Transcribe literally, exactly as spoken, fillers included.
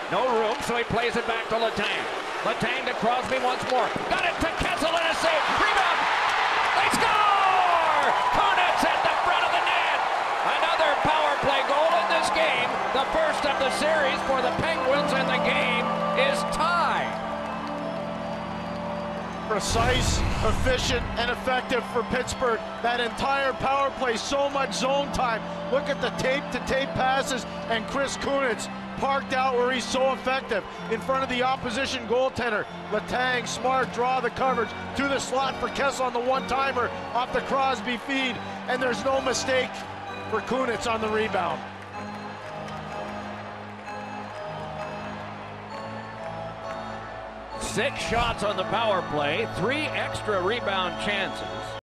No room, so he plays it back to Letang. Letang to Crosby once more. Got it to Kessel and a save. Rebound. They score! Kunitz at the front of the net. Another power play goal in this game. The first of the series for the Penguins, and the game is tied. Precise, efficient, and effective for Pittsburgh. That entire power play, so much zone time. Look at the tape-to-tape passes, and Chris Kunitz parked out where he's so effective in front of the opposition goaltender. Letang, smart, draw the coverage to the slot for Kessel on the one-timer off the Crosby feed, and there's no mistake for Kunitz on the rebound. Six shots on the power play, three extra rebound chances.